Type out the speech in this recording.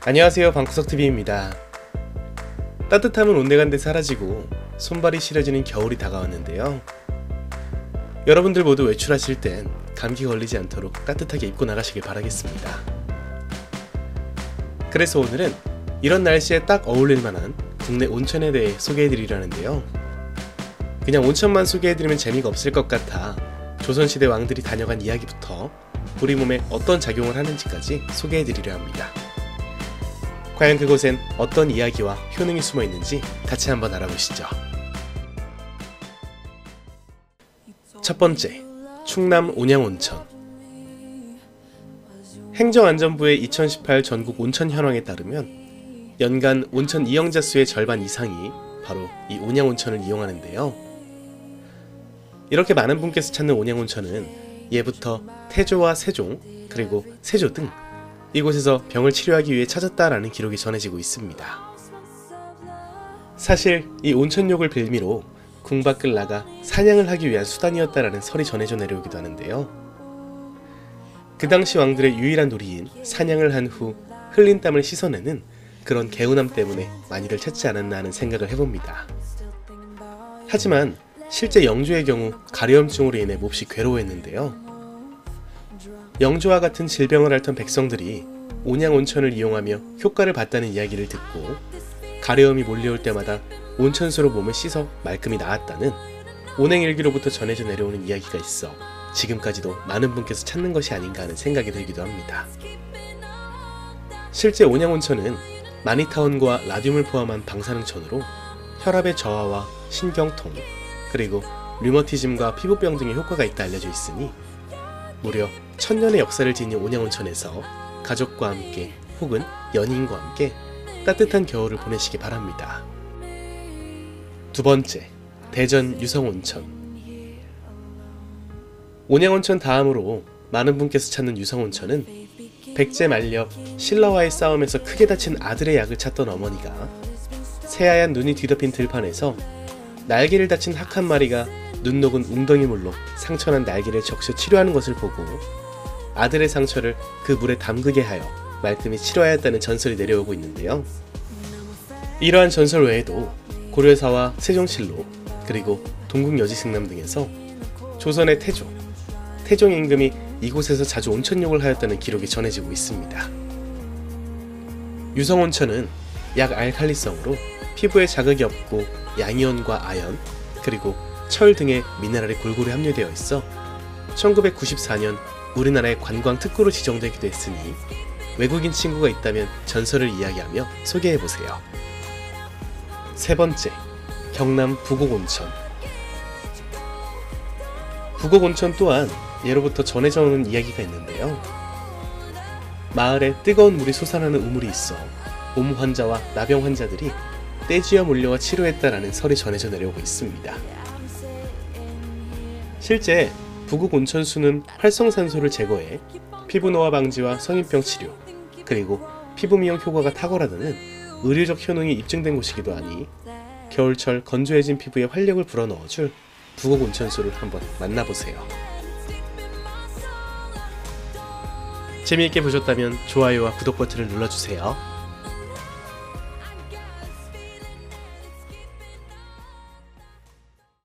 안녕하세요, 방구석TV입니다. 따뜻함은 온데간데 사라지고 손발이 시려지는 겨울이 다가왔는데요. 여러분들 모두 외출하실 땐 감기 걸리지 않도록 따뜻하게 입고 나가시길 바라겠습니다. 그래서 오늘은 이런 날씨에 딱 어울릴 만한 국내 온천에 대해 소개해드리려는데요. 그냥 온천만 소개해드리면 재미가 없을 것 같아 조선시대 왕들이 다녀간 이야기부터 우리 몸에 어떤 작용을 하는지까지 소개해드리려 합니다. 과연 그곳엔 어떤 이야기와 효능이 숨어 있는지 같이 한번 알아보시죠. 첫 번째, 충남 온양온천. 행정안전부의 2018 전국 온천 현황에 따르면 연간 온천 이용자 수의 절반 이상이 바로 이 온양온천을 이용하는데요. 이렇게 많은 분께서 찾는 온양온천은 예부터 태조와 세종, 그리고 세조 등 이곳에서 병을 치료하기 위해 찾았다라는 기록이 전해지고 있습니다. 사실 이 온천욕을 빌미로 궁 밖을 나가 사냥을 하기 위한 수단이었다라는 설이 전해져 내려오기도 하는데요. 그 당시 왕들의 유일한 놀이인 사냥을 한 후 흘린 땀을 씻어내는 그런 개운함 때문에 많이들 찾지 않았나 하는 생각을 해봅니다. 하지만 실제 영조의 경우 가려움증으로 인해 몹시 괴로워했는데요. 영조와 같은 질병을 앓던 백성들이 온양온천을 이용하며 효과를 봤다는 이야기를 듣고 가려움이 몰려올 때마다 온천수로 몸을 씻어 말끔히 나았다는 온행일기로부터 전해져 내려오는 이야기가 있어 지금까지도 많은 분께서 찾는 것이 아닌가 하는 생각이 들기도 합니다. 실제 온양온천은 마니타원과 라듐을 포함한 방사능천으로 혈압의 저하와 신경통, 그리고 류머티즘과 피부병 등의 효과가 있다 알려져 있으니 무려 1000년의 역사를 지닌 온양온천에서 가족과 함께 혹은 연인과 함께 따뜻한 겨울을 보내시기 바랍니다. 두 번째, 대전 유성온천. 온양온천 다음으로 많은 분께서 찾는 유성온천은 백제 말렵 신라와의 싸움에서 크게 다친 아들의 약을 찾던 어머니가 새하얀 눈이 뒤덮인 들판에서 날개를 다친 학 한 마리가 눈 녹은 웅덩이물로 상처난 날개를 적셔 치료하는 것을 보고 아들의 상처를 그 물에 담그게 하여 말끔히 치료하였다는 전설이 내려오고 있는데요. 이러한 전설 외에도 고려사와 세종실록, 그리고 동국여지승남 등에서 조선의 태종 임금이 이곳에서 자주 온천욕을 하였다는 기록이 전해지고 있습니다. 유성온천은 약 알칼리성으로 피부에 자극이 없고 양이온과 아연, 그리고 철 등의 미네랄이 골고루 함유되어 있어 1994년 우리나라의 관광 특구로 지정되기도 했으니 외국인 친구가 있다면 전설을 이야기하며 소개해보세요. 세 번째, 경남 부곡온천. 부곡온천 또한 예로부터 전해져 오는 이야기가 있는데요. 마을에 뜨거운 물이 솟아나는 우물이 있어 옴 환자와 나병 환자들이 떼쥐어 몰려와 치료했다라는 설이 전해져 내려오고 있습니다. 실제 부곡온천수는 활성산소를 제거해 피부 노화 방지와 성인병 치료, 그리고 피부 미용 효과가 탁월하다는 의료적 효능이 입증된 곳이기도 하니 겨울철 건조해진 피부에 활력을 불어넣어줄 부곡온천수를 한번 만나보세요. 재미있게 보셨다면 좋아요와 구독 버튼을 눌러주세요.